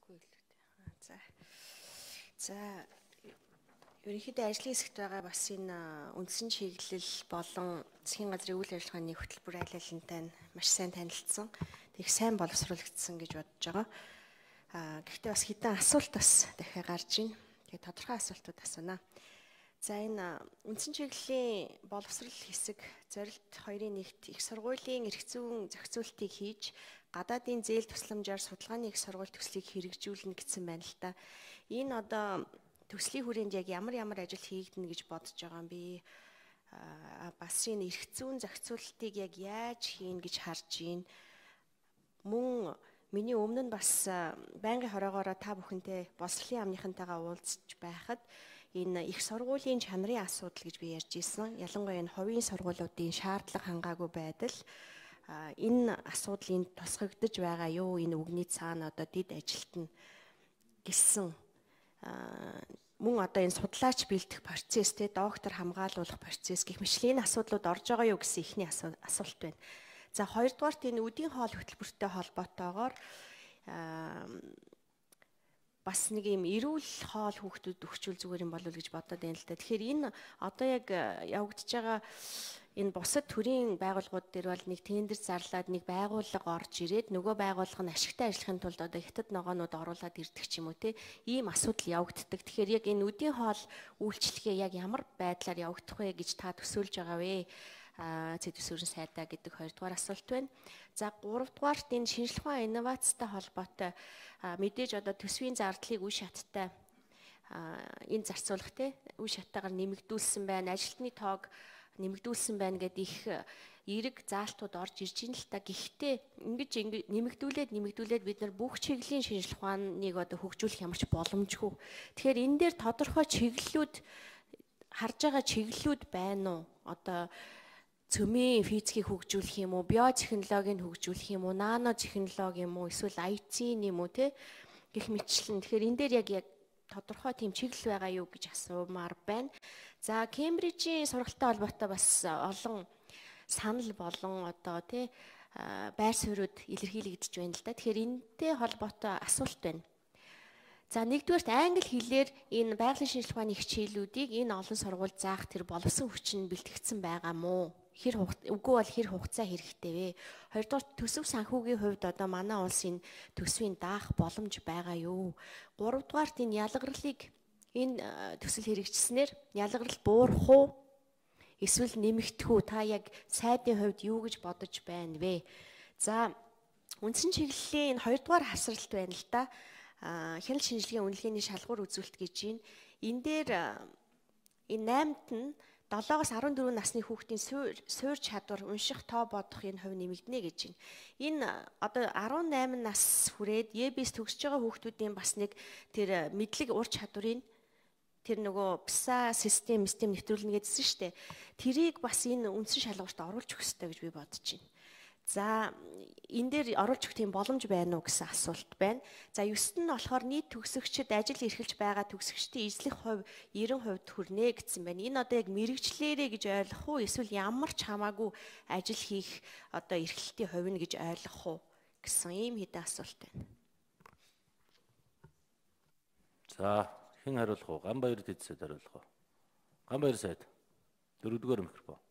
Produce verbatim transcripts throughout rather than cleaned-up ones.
Хэлэхгүй л үү. За. За ерөнхийдөө ажлын хэсэгт байгаа бас энэ үндсэн чиглэл болон засгийн газрын үйл ажиллагааны хөтөлбөр айл алинтай маш сайн танилцсан. Тэг сайн боловсруулагдсан гэж бодож байгаа. Аа гэхдээ бас хэдэн асуулт бас дахиад гарч байна. Тэгээ тодорхой асуултууд асуунаа. За энэ үндсэн чиглэлийн боловсрол хэсэг зорилт хоёрын нэгт их сургуулийн эрх зүйн зохицуултыг хийж гадаадын зээл тусламжаар судалгааны их сургууль төслийг хэрэгжүүлнэ гэсэн байна л та. Энэ одоо төслийн хүрээнд яг ямар ямар ажил хийгдэнэ гэж бодож байгаа юм би. Аа бас энэ эрх зүйн зохицуултыг яг яаж хийн гэж харж байна. Мөн миний өмнө нь бас байнгын хороогоороо та бүхэнтэй боловсролын яамныхантайгаа уулзч байхад энэ их сургуулийн чанарын асуудал гэж би ярьж ирсэн. Ялангуяа энэ хувийн сургуулиудын шаардлага хангаагүй байдал энэ асуудлыг тусгагдж байгаа юу энэ үгний цаана одоо дид ажилтна гэсэн мөн одоо энэ судлаач бэлдэх процесс те доктор хамгаалуулах процесс гэх мэтлийн асуудлууд орж байгаа юу гэсэн ихний асуулт байна. За хоёрдугаарт энэ үдийн хоол хөтөлбөртэй холбоотойгоор бас нэг юм эрүүл хоол хүүхдүүд өгчүүл зүгээр юм болов уу гэж бодоод байна л да. Тэгэхээр энэ одоо яг явагдаж байгаа энэ бусад төрийн байгууллагууд дээр бол нэг тендер зарлаад нэг байгууллага орж ирээд нөгөө байгууллага нь ашигтай ажиллахын тулд одоо хятад ногоонууд оруулаад ирдэг ч юм уу те ийм асуудал явагддаг. Тэгэхээр яг энэ үдийн хоол үйлчлэгээ яг ямар байдлаар явагдах вэ гэж та төсөөлж байгаа вэ? А зэд төсвөрийн сайдаа гэдэг хоёрдугаар асуулт байна. За гуравдугаарт энэ шинжилгээ ухаан инновацтай холбоотой мэдээж одоо төсвийн зардлыг үе шаттай энэ зарцуулах те үе шаттайгаар нэмэгдүүлсэн байна. Ажилтны тоог нэмэгдүүлсэн байна гэдэг их эерэг заалтууд орж ирж ин л та. Гэхдээ ингэж нэмэгдүүлээд нэмэгдүүлээд бид нар бүх чиглэлийн шинжилгээ ухааныг одоо хөгжүүлэх ямар ч боломжгүй. Тэгэхээр энэ дээр тодорхой чиглэлүүд харж байгаа чиглэлүүд байна уу? Одоо цөмийн физикийг хөгжүүлэх юм уу, биотехнологиг хөгжүүлэх юм уу, нано технологи юм уу, эсвэл ай ти юм уу те гэх мэтчлэн. Тэгэхээр энэ дээр яг яг тодорхой тийм чиглэл байгаа юу гэж асуумаар байна. За Кембрижийн сургалттай холбоотой бас олон санал болон одоо те байр суурьуд илэрхийлэгдэж байна л да. Тэгэхээр энэтэй холбоотой асуулт байна. За нэгдүгээрт англи хэлээр энэ байгалийн шинжилгээ ухааны хичээлүүдийг энэ олон сургууль заах тэр боловсон хүчин бэлтгэгдсэн байгаа мó? Хэр үгүй бол хэр хугацаа хэрэгтэй вэ? Хоёрдугаар төсөв санхүүгийн хувьд одоо манай улс энэ төсвийн даах боломж байгаа юу? Гуравдугаарт энэ ялгарлыг энэ төсөл хэрэгжснээр ялгарл буурах уу? Эсвэл нэмэгдэх үү? Та яг сайдын хувьд юу гэж бодож байна вэ? За үндсэн чиглэлийн энэ хоёрдугаар хавсралт байна л да. Хяналт шинжилгээний үнэлгээний шалгуур үзүүлэлт гэж байна. Энэ дээр энэ наймд нь долоогоос арван дөрвөн насны хүүхдийн суур чадвар, унших, тоо бодох энэ хувь нэмэгдэнэ гэж байна. Энэ одоо арван найман нас хүрээд ЕБС төгсөж байгаа хүүхдүүдийн бас нэг тэр мэдлэг ур чадварыг тэр нөгөө пса систем систем нэвтрүүлнэ гэдсэн шүү дээ. Тэрийг бас энэ үндсэн шалгуурт оруулж өгөх хэрэгтэй гэж би бодож байна. За энэ дээр оруулж өгөх тийм боломж байна уу гэсэн асуулт байна. За ёсод нь болохоор нийт төгсөгчд ажил эрхэлж байгаа төгсөгчдийн эзлэх хувь девять хувьд хүрнэ гэсэн байна. Энэ одоо яг мэрэгчлэрээ гэж ойлгох уу эсвэл ямар ч хамаагүй ажил хийх одоо эрхлэлтийн хувь нь гэж ойлгох уу гэсэн ийм хэдэн асуулт байна. За хэн хариулах уу? Ганбаяр Дэдсэд хариулах уу? Ганбаяр сайд. Дөрөвдүгээр микрофон.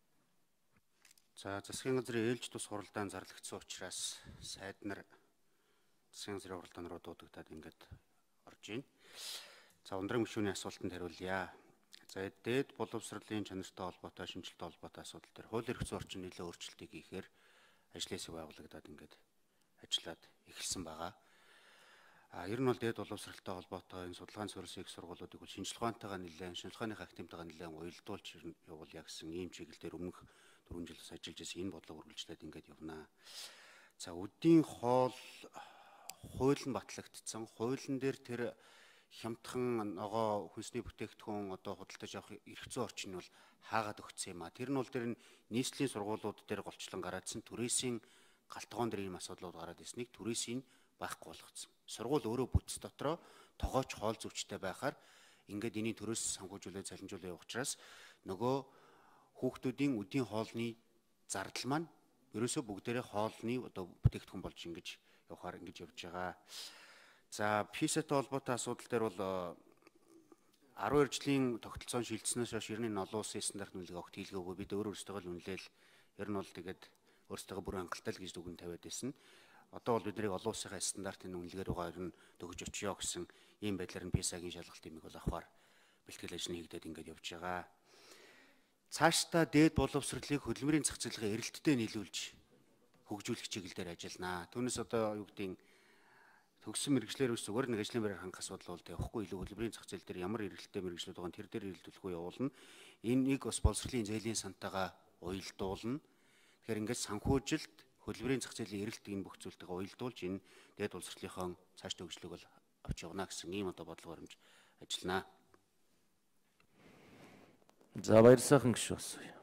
За засгийн газрын ээлж тус хуралдаан зарлагдсан учраас сайд нар засгийн газрын хуралдаан руу дуудагдаад ингээд орж ийн. За ундраг гишүүний асуултанд хариулъя. За дээд боловсролын чанартай холбоотой шинжилттэй холбоотой асуудал дээр хууль эрх зүйн орчин нэлээд өөрчлөлтийг хийхээр ажлын хэсэг байгуулагдаад ингээд ажиллаад эхэлсэн байгаа. А ер нь бол дээд боловсролтой холбоотой энэ судалгааны суурьсыг сургуулиудыг бол шинжилгээ ухаантайгаа нэлээд шинжилгээний активтайгаа нэлээд уялдуулж явуулъя гэсэн ийм чиглэлээр өмнөх дөрвөн жил бас ажиллаж байсан энэ бодлого үргэлжлээд ингээд явнаа. За үдийн хоол хууль нь батлагдсан. Хуулийн дээр тэр хямдхан ногоо хүнсний бүтээгдэхүүн одоо худалдаж авах эрх зүйн орчин нь бол хаагаад өгсөн юм а. Тэр нь бол тэр нийслэлийн сургуулиуд дээр голчлон гараадсан түрээсийн галтгоон дээр ийм асуудлууд гараад ирснийг түрээсийн байхгүй болгоцсон. Сургууль өөрөө бүтц дотроо тогооч хоол зүйчтэй байхаар ингээд энийг төрөөс санхүүжүүлээд цалинжуулах учраас нөгөө хүүхдүүдийн үдийн хоолны зардал маань ерөөсөө бүгдээрээ хоолны одоо бүтээгдэхүүн болж ингэж явахаар ингэж явж байгаа. За писатай холбоотой асуудал дээр бол арван хоёр жилийн тогтолцоон шилжснээс хойш ер нь олон улсын стандарт нөлөөлөг огт хийлгээгүй. Бид өөр өөрсдөө л үнэлээл ер нь бол тэгээд өөрсдөө бүр хангалттай л гэж дүгэн тавиад байсан. Одоо бол бидний олон улсын стандартын үнэлгээр байгаа ер нь төгөж очиё гэсэн ийм байдлаар нь писагийн шалгалт имийг бол авахар бэлтгэл ажил нь хийгдээд ингээд явж байгаа. Цаашдаа дээд боловсролыг хөдөлмөрийн зах зээлгээ эрэлттэй нийлүүлж хөгжүүлэх чиглэлээр ажилланаа. Түүнээс одоо юу гэдгийг төгссөн мэрэгчлэр биш зүгээр нэг ажлын байраар хангах асуудал бол тавихгүй илүү хөдөлмөрийн зах зээл дээр ямар эрэлттэй мэрэгчлүүд байгаа нь тэр дээр эрэлтүүлэх үе явуулна. Энийг бас боловсролын зээлийн сантайгаа уялдуулна. Тэгэхээр ингээд санхүүжилт хөдөлмөрийн зах зээлийн эрэлт энэ бүх зүйлтэйгээ уялдуулж энэ дээд боловсролынхон цааш төгжлийг бол авч явна гэсэн ийм одоо бодлого баримж ажилланаа. За баяр сайхан гүш басна.